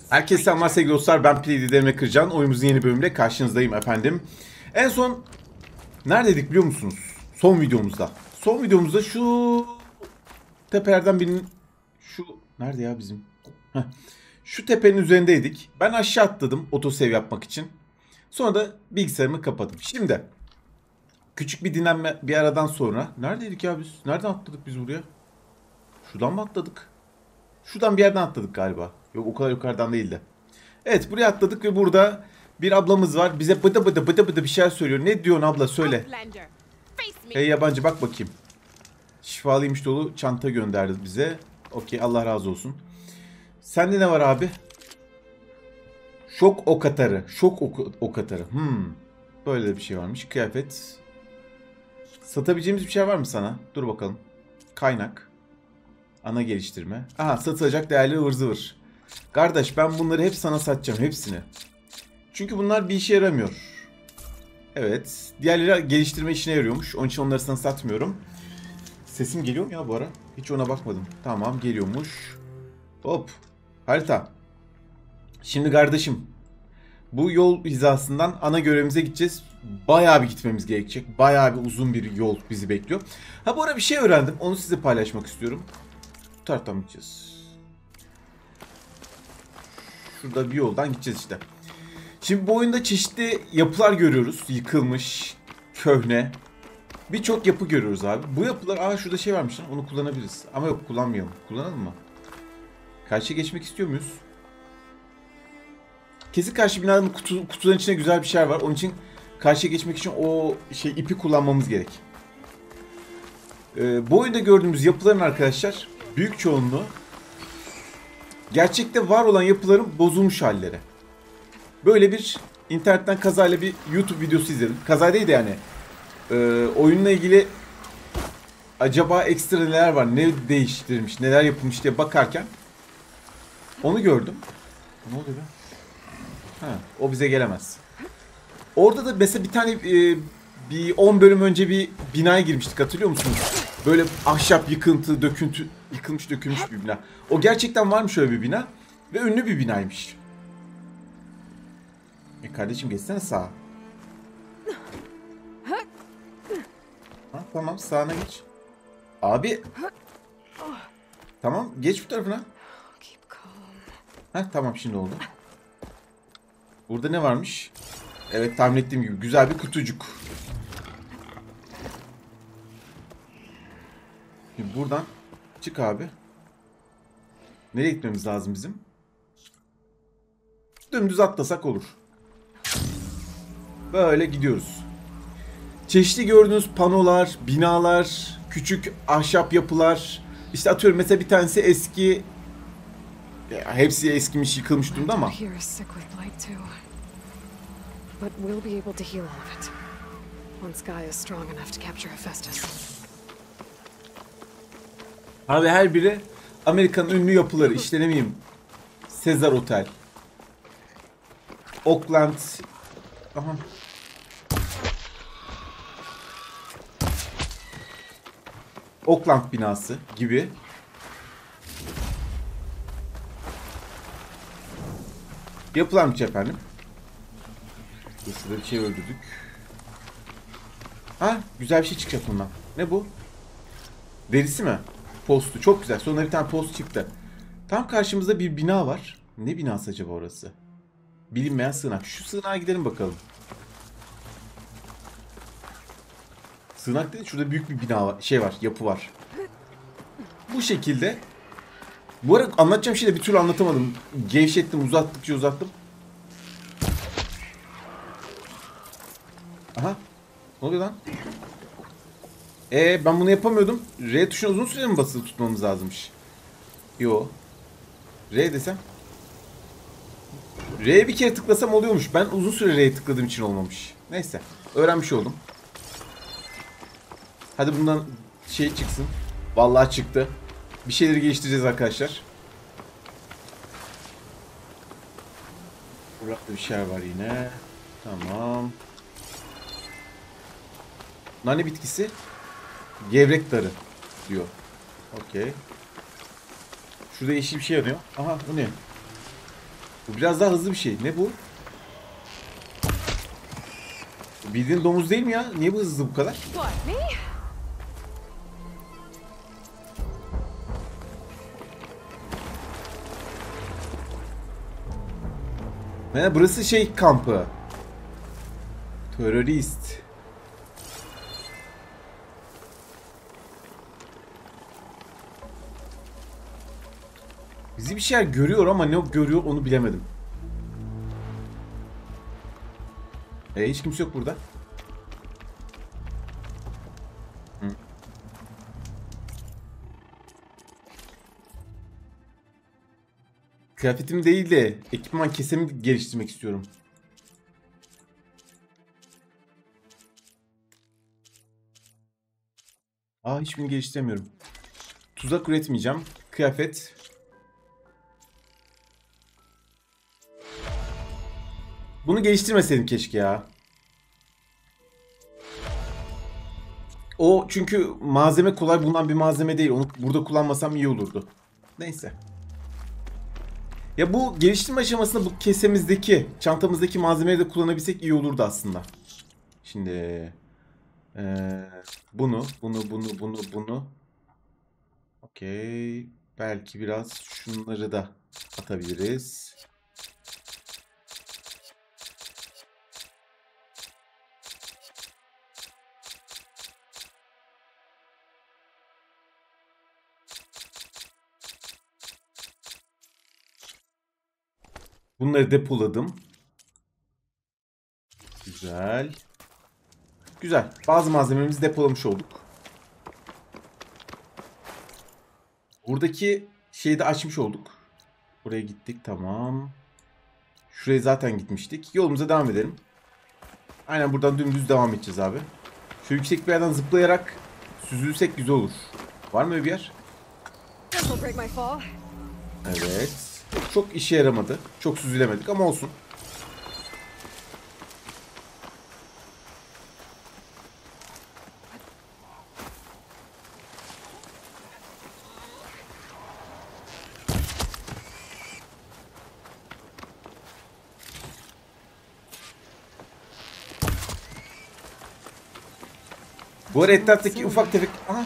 Herkese selamlar sevgili dostlar. Ben Play Emre Kırcan. Oyunumuzun yeni bölümüyle karşınızdayım efendim. En son neredeydik biliyor musunuz? Son videomuzda. Son videomuzda şu tepelerden birinin... Şu... Nerede ya bizim? Heh. Şu tepenin üzerindeydik. Ben aşağı atladım otosave yapmak için. Sonra da bilgisayarımı kapadım. Şimdi küçük bir dinlenme bir aradan sonra... Neredeydik ya biz? Nereden atladık biz buraya? Şuradan mı atladık? Şuradan bir yerden atladık galiba. Yok, o kadar yukarıdan değildi. Evet, buraya atladık ve burada bir ablamız var. Bize bıdı bıdı bıdı bıdı bir şeyler söylüyor. Ne diyorsun abla, söyle. Hey yabancı, bak bakayım. Şifalıymış dolu çanta gönderdi bize. Okey, Allah razı olsun. Sende ne var abi? Şok ok atarı. Şok ok atarı. Böyle de bir şey varmış. Kıyafet. Satabileceğimiz bir şey var mı sana? Dur bakalım. Kaynak. Ana geliştirme. Aha, satılacak değerli ıvır zıvır. Kardeş, ben bunları hep sana satacağım. Hepsini. Çünkü bunlar bir işe yaramıyor. Evet. Diğerleri geliştirme işine yarıyormuş. Onun için onları sana satmıyorum. Sesim geliyor mu ya bu ara? Hiç ona bakmadım. Tamam, geliyormuş. Hop. Harita. Şimdi kardeşim. Bu yol hizasından ana görevimize gideceğiz. Bayağı bir gitmemiz gerekecek. Bayağı bir uzun bir yol bizi bekliyor. Ha, bu ara bir şey öğrendim. Onu size paylaşmak istiyorum. Bu taraftan mı gideceğiz? Şurada bir yoldan gideceğiz işte. Şimdi bu oyunda çeşitli yapılar görüyoruz. Yıkılmış, köhne. Birçok yapı görüyoruz abi. Bu yapılar... şurada şey varmış lan. Onu kullanabiliriz. Ama yok, kullanmayalım. Kullanalım mı? Karşıya geçmek istiyor muyuz? Kesin karşı binanın kutuların içinde güzel bir şey var. Onun için karşıya geçmek için o ipi kullanmamız gerek. Bu oyunda gördüğümüz yapıların arkadaşlar büyük çoğunluğu gerçekte var olan yapıların bozulmuş halleri. Böyle bir internetten kazayla bir YouTube videosu izledim. Kaza değil de yani. Oyunla ilgili acaba ekstra neler var, ne değiştirilmiş, neler yapılmış diye bakarken onu gördüm. Ne oluyor be? Ha, o bize gelemez. Orada da mesela bir tane bir 10 bölüm önce bir binaya girmiştik, hatırlıyor musunuz? Böyle ahşap yıkıntı, döküntü, yıkılmış dökülmüş bir bina. O gerçekten varmış öyle bir bina ve ünlü bir binaymış. Kardeşim, geçsene sağa. Ha, tamam, sağına geç. Abi. Tamam, geç bu tarafına. Ha, tamam, şimdi oldu. Burada ne varmış? Evet, tahmin ettiğim gibi güzel bir kutucuk. Şimdi buradan çık abi. Nereye gitmemiz lazım bizim? Dümdüz atlasak olur. Böyle gidiyoruz. Çeşitli gördüğünüz panolar, binalar, küçük ahşap yapılar. İşte atıyorum, mesela bir tanesi eski. Hepsi eskimiş, yıkılmış durumda ama. Abi her biri Amerika'nın ünlü yapıları. İşte ne bileyim, Caesar Otel, Oakland. Aha. Oakland binası gibi. Yapılarmış efendim. Şurada bir şey öldürdük. Ha, güzel bir şey çıkacak bundan. Ne bu? Derisi mi? Postu. Çok güzel. Sonra bir tane post çıktı. Tam karşımızda bir bina var. Ne binası acaba orası? Bilinmeyen sığınak. Şu sığınağa gidelim bakalım. Sığınak değil, şurada büyük bir bina var. Şey var, yapı var. Bu şekilde. Bu arada anlatacağım şeyi de bir türlü anlatamadım. Gevşettim, uzattıkça uzattım. Aha. Ne oluyor lan? Ben bunu yapamıyordum. R tuşuna uzun süre mi basılı tutmamız lazımmış? Yo. R desem. R'ye bir kere tıklasam oluyormuş. Ben uzun süre R'ye tıkladığım için olmamış. Neyse. Öğrenmiş oldum. Hadi bundan şey çıksın. Vallahi çıktı. Bir şeyleri geliştireceğiz arkadaşlar. Burada bir şey var yine. Tamam. Nane bitkisi. Gevrek darı diyor. Okey. Şurada yeşil bir şey yanıyor. Aha, bu ne? Bu biraz daha hızlı bir şey. Ne bu? Bildiğin domuz değil mi ya? Niye bu hızlı bu kadar? What, me? Burası şey kampı. Terörist. Bizi bir şeyler görüyor ama ne görüyor onu bilemedim. Hiç kimse yok burada. Hı. Kıyafetim değil de ekipman kesemi geliştirmek istiyorum. Hiçbirini geliştiremiyorum. Tuzak üretmeyeceğim. Kıyafet. Bunu geliştirmeseydim keşke ya. O çünkü malzeme kolay bulunan bir malzeme değil. Onu burada kullanmasam iyi olurdu. Neyse. Ya bu geliştirme aşamasında bu kesemizdeki, çantamızdaki malzemeleri de kullanabilsek iyi olurdu aslında. Şimdi bunu. Okey. Belki biraz şunları da atabiliriz. Bunları depoladım. Güzel. Güzel. Bazı malzemelerimizi depolamış olduk. Buradaki şeyi de açmış olduk. Buraya gittik. Tamam. Şuraya zaten gitmiştik. Yolumuza devam edelim. Aynen buradan dümdüz devam edeceğiz abi. Şu yüksek bir yerden zıplayarak süzülsek güzel olur. Var mı bir yer? Evet. Çok işe yaramadı. Çok süzülemedik ama olsun. Bu arada etraftaki ufak tefek... Aha.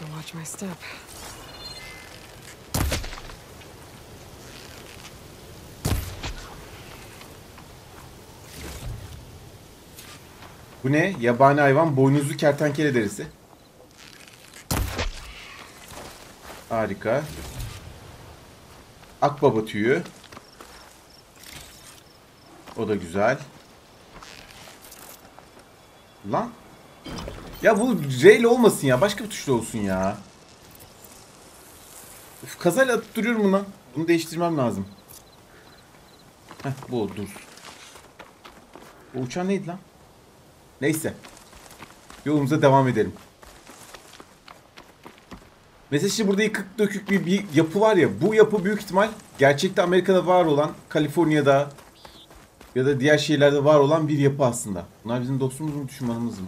Bu ne? Yabani hayvan boynuzlu kertenkele derisi. Harika. Akbaba tüyü. O da güzel. Lan. Ya bu R ile olmasın ya. Başka bir tuşla olsun ya. Uf, kazayla atıp duruyorum buna. Bunu değiştirmem lazım. Heh, bu dur. O uçan neydi lan? Neyse. Yolumuza devam edelim. Mesela şimdi burada yıkık dökük bir yapı var ya. Bu yapı büyük ihtimal gerçekte Amerika'da var olan, Kaliforniya'da ya da diğer şehirlerde var olan bir yapı aslında. Bunlar bizim dostumuz mu, düşmanımız mı?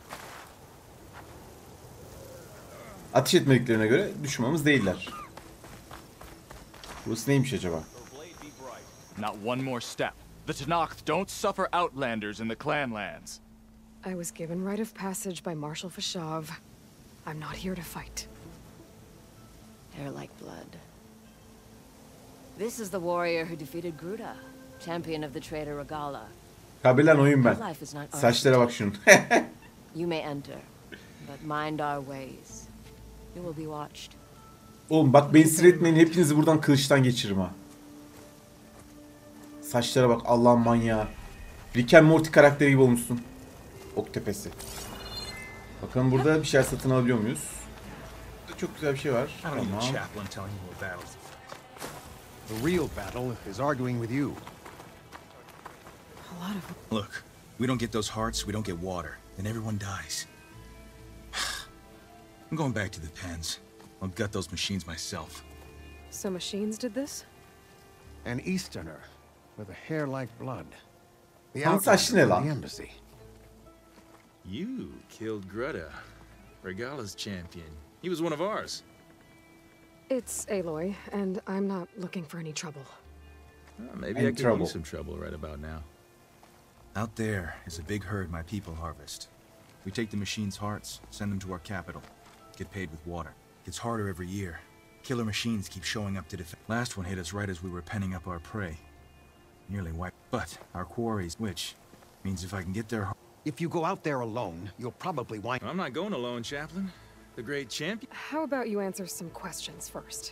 Ateş etmediklerine göre düşmanımız değiller. Burası neymiş acaba? Not one more step. The Tenakth don't suffer outlanders in the Clanlands. I was given right of passage by Marshal Fashav. I'm not here to fight. Hair like blood. This is the warrior who defeated Gruda, champion of the traitor Regala. Kabilen oyun ben. Life is not ours. Saçlara bak şunun. You may enter, but mind our ways. You will be watched. Oğlum bak beni sinir etmeyin, hepinizi buradan kılıçtan geçiririm ha. Saçlara bak, Allah'ın manyağı. Rick and Morty karakteri gibi olmuşsun. Ok tepesi. Bakalım burada bir şey satın alabiliyor muyuz? Burada çok güzel bir şey var. Tamam. The real battle is arguing with you. A lot of... Look, we don't get those hearts, we don't get water, then everyone dies. I'm going back to the pens. I'll gut those machines myself. So machines did this? An Easterner with a hair like blood. The Tam saçlı ne outlander lan? from the embassy. You killed Greta, Regala's champion. He was one of ours. It's Aloy, and I'm not looking for any trouble. Well, maybe In I could trouble. use some trouble right about now. Out there is a big herd my people harvest. We take the machine's hearts, send them to our capital. Get paid with water. Gets harder every year. Killer machines keep showing up to defend. Last one hit us right as we were penning up our prey. Nearly wiped. But our quarries, which means if I can get their If you go out there alone, you'll probably wind... I'm not going alone, Chaplain. The great champion. How about you answer some questions first?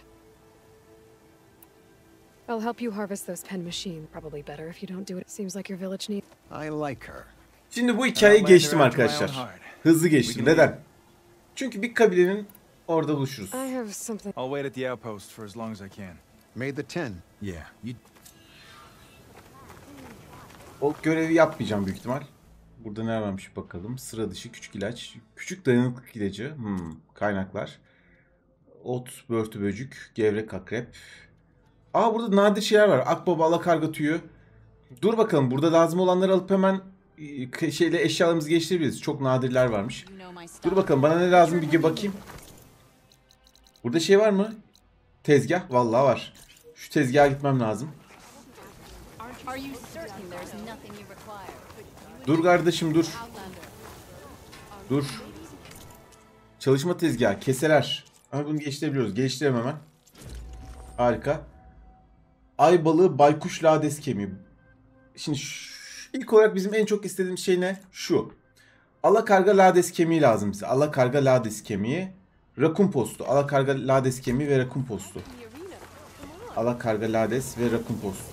I'll help you harvest those pen machines. Probably better if you don't do it. Seems like your village needs. I like her. Şimdi bu hikayeyi Outlander geçtim after my own arkadaşlar. heart. Hızlı geçtim. Neden? Çünkü bir kabilenin orada buluşuruz. I have something. I'll wait at the outpost for as long as I can. May the 10. Yeah, you O görevi yapmayacağım büyük ihtimal. Burada ne varmış bakalım. Sıra dışı küçük ilaç. Küçük dayanıklık ilacı. Kaynaklar. Ot, börtü böcük, gevrek akrep. Aa, burada nadir şeyler var. Akbaba, alakarga tüyü. Dur bakalım, burada lazım olanları alıp hemen eşyalarımızı geliştirebiliriz. Çok nadirler varmış. Dur bakalım, bana ne lazım bir bakayım. Burada şey var mı? Tezgah. Vallahi var. Şu tezgaha gitmem lazım. Dur kardeşim dur. Dur. Çalışma tezgahı. Keseler. Ama bunu geliştirebiliyoruz. Geliştirelim hemen. Harika. Ay balığı, baykuş, lades kemiği. Şimdi ilk olarak bizim en çok istediğimiz şey ne? Şu. Alakarga lades kemiği lazım bize. Alakarga lades kemiği. Rakun postu. Alakarga lades kemiği ve rakun postu. Alakarga lades ve rakun postu.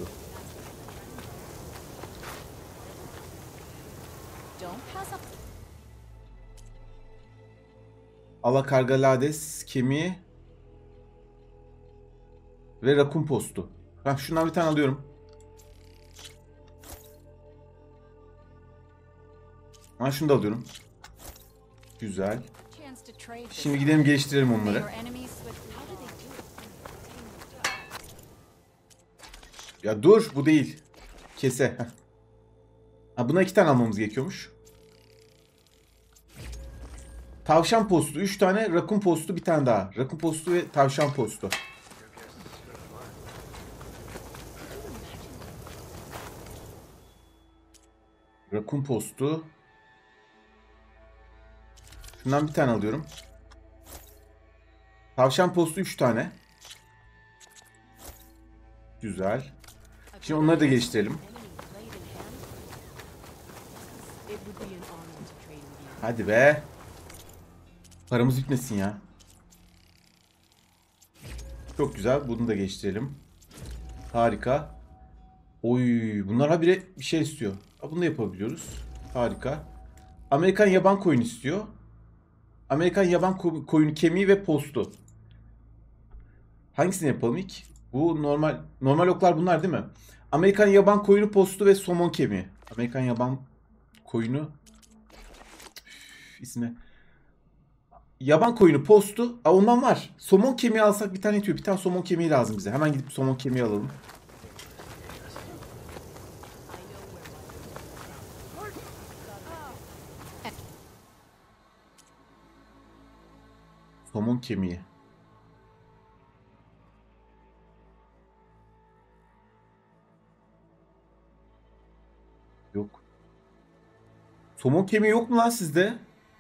Alakarga lades kemiği ve rakun postu. Şundan bir tane alıyorum. Şunu da alıyorum. Güzel. Şimdi gidelim geliştirelim onları. Ya dur, bu değil. Kese. Buna 2 tane almamız gerekiyormuş. Tavşan postu 3 tane, rakun postu bir tane daha. Rakun postu ve tavşan postu. Rakun postu. Şundan bir tane alıyorum. Tavşan postu 3 tane. Güzel. Şimdi onları da geliştirelim. Hadi be. Paramız bitmesin ya. Çok güzel. Bunu da geliştirelim. Harika. Oy, bunlar habire bir şey istiyor. Bunu da yapabiliyoruz. Harika. Amerikan yaban koyunu istiyor. Amerikan yaban koyunu kemiği ve postu. Hangisini yapalım ilk? Bu normal oklar bunlar değil mi? Amerikan yaban koyunu postu ve somon kemiği. Amerikan yaban koyunu ismi. Yaban koyunu postu. Ondan var. Somon kemiği alsak bir tane yetiyor. Bir tane somon kemiği lazım bize. Hemen gidip somon kemiği alalım. Somon kemiği. Yok. Somon kemiği yok mu lan sizde?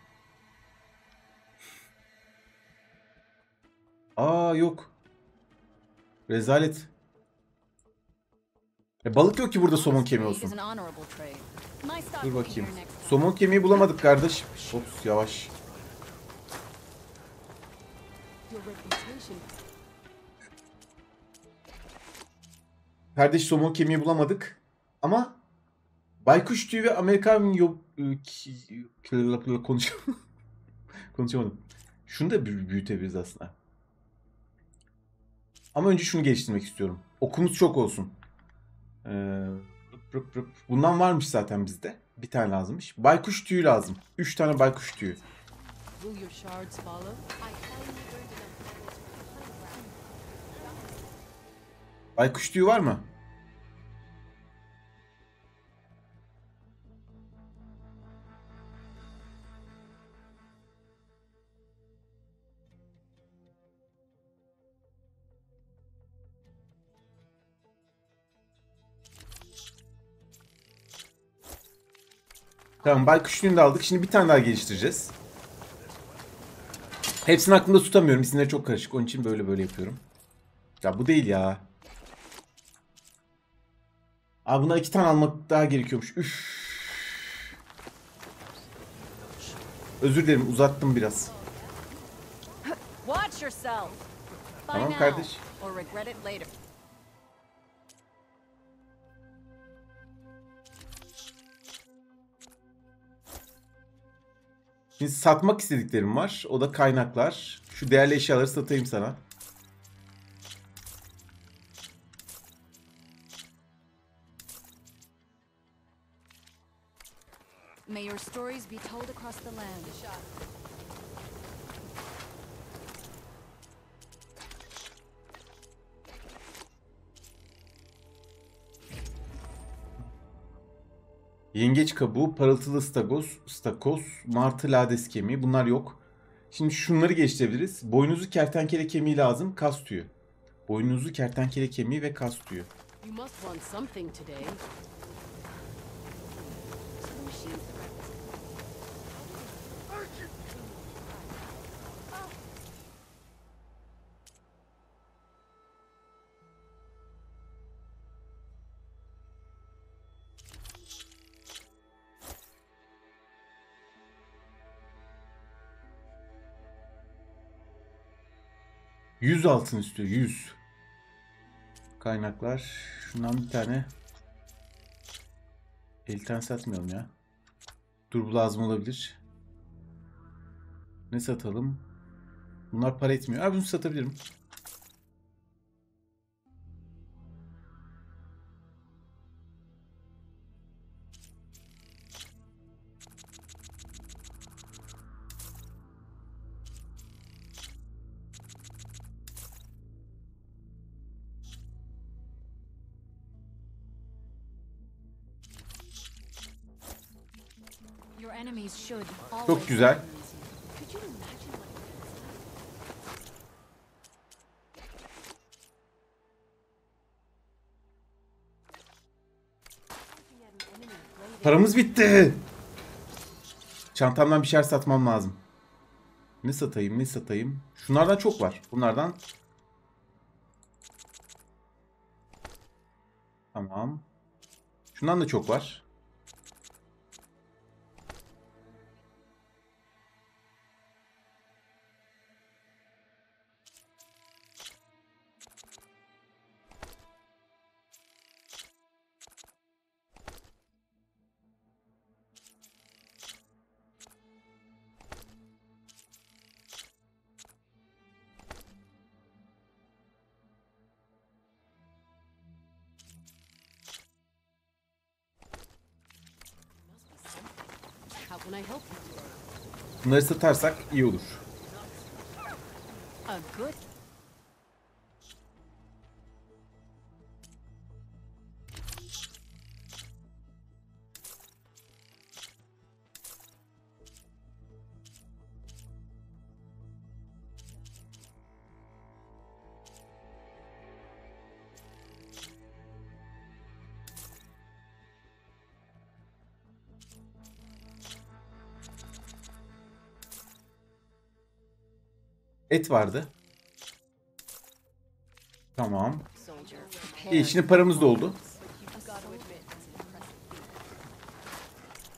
Yok. Rezalet. Balık yok ki burada somon kemiği olsun. Dur bakayım. Somon kemiği bulamadık kardeş. Ops, yavaş. Kardeş, somon kemiği bulamadık. Ama baykuş tüyü ve Amerikan konuşamadım. Şunu da büyütebiliriz aslında. Ama önce şunu geliştirmek istiyorum. Okumuz çok olsun. Bundan varmış zaten bizde. Bir tane lazımmış. Baykuş tüyü lazım. 3 tane baykuş tüyü. Baykuş tüyü var mı? Tamam, baykuş yününü de aldık. Şimdi bir tane daha geliştireceğiz. Hepsini aklımda tutamıyorum. İsimleri çok karışık. Onun için böyle yapıyorum. Ya bu değil ya. Abi buna 2 tane almak daha gerekiyormuş. Üf. Özür dilerim, uzattım biraz. Watch yourself. Bye Tamam now, kardeş. or regret it later. Şimdi satmak istediklerim var. O da kaynaklar. Şu değerli eşyaları satayım sana. May your stories be told across the land. Yengeç kabuğu, parıltılı stakoz, martı lades kemiği. Bunlar yok. Şimdi şunları geliştirebiliriz. Boynuzlu kertenkele kemiği lazım. Kas tüyü. Boynuzlu kertenkele kemiği ve kas tüyü. You must want something today. So the machines that Yüz altın istiyor. 100. Kaynaklar. Şundan bir tane. Elten satmayalım ya. Dur, bu lazım olabilir. Ne satalım? Bunlar para etmiyor. Abi bunu satabilirim. Your enemies should Çok always güzel. could you imagine what Paramız bitti. Çantamdan bir şeyler satmam lazım. Ne satayım, ne satayım? Şunlardan çok var. Bunlardan. Tamam. Şundan da çok var. how can I help you? Bunları satarsak iyi olur. A good Et vardı. Tamam. soldier. İyi, şimdi paramız da oldu. You've got to admit, it's an impressive feat.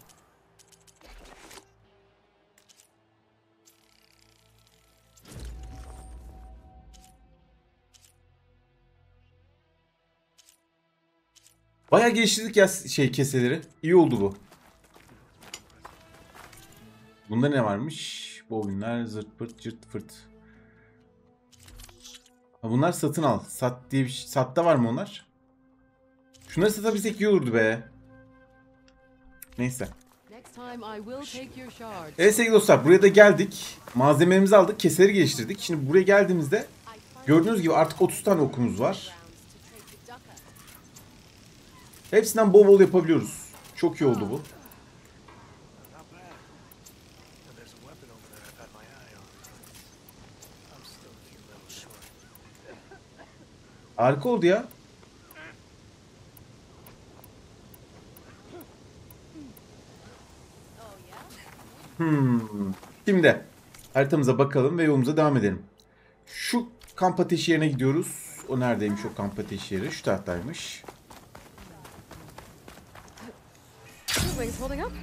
Bayağı geliştirdik ya keseleri. İyi oldu bu. Bunda ne varmış? Bobinler, zırt pırt, cırt fırt. Ha, bunlar satın al. Sat diye bir şey. Satta var mı onlar? Şunları satabilsek iyi olurdu be. Neyse. Next time I will take your shards. Evet sevgili dostlar, buraya da geldik. Malzemelerimizi aldık. Keseleri geliştirdik. Şimdi buraya geldiğimizde gördüğünüz gibi artık 30 tane okumuz var. Hepsinden bol bol yapabiliyoruz. Çok iyi oldu bu. There's a weapon over there I've had my eye on. I'm still a few levels short. Harika oldu ya. Şimdi haritamıza bakalım ve yolumuza devam edelim. Şu kamp ateşi yerine gidiyoruz. O neredeymiş o kamp ateşi yeri? Şu taraftaymış. Your wings holding up?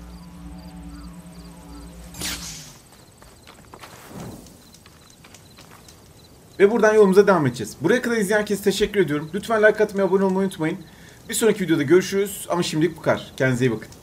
Ve buradan yolumuza devam edeceğiz. Buraya kadar izleyen herkese teşekkür ediyorum. Lütfen like atmayı, abone olmayı unutmayın. Bir sonraki videoda görüşürüz ama şimdilik bu kadar. Kendinize iyi bakın.